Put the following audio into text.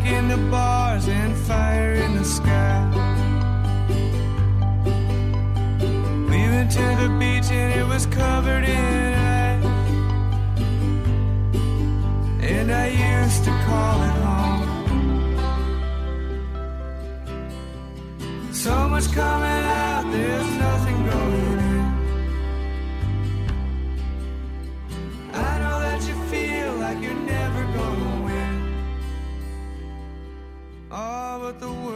in the bars and fire in the sky. We went to the beach and it was covered in ice, and I used to call it home. So much coming out, there's nothing going in. I know that you feel like you're never gonna win. Oh, but the world